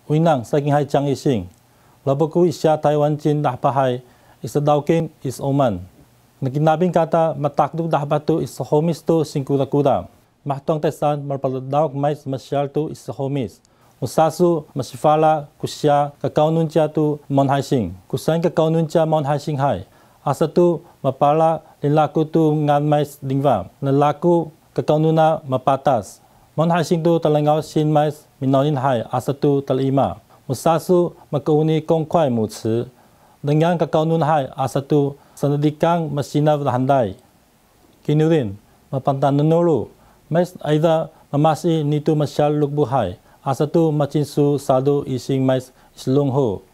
Winang saking hai chang ising. Labaku isya Taiwan Chin dah pahai isadaukin is Oman. Naginabing kata matakduk dah batu is homis tu singkuda-kuda. Mahtong tesan marpadadauk mais masyal tu is homis. Usasu masifala kusya kakau nunca tu mon hai sing. Kusain kakau nunca mon hai sing hai. Asa tu mapala linlaku tu ngan mais dingwa. Nalaku kakau nuna mapatas. Mon hai sing tu talangau sin mais minonin hai asa tu talima. Musasu makauni kong kwai muci. Dengan kakau nun hai asa tu sanadikang masinav handai. Kinurin mapantan nunulu. Mais aida mamasi nitu masyal lukbu hai. Asa tu machinsu sadu ising mais islung ho.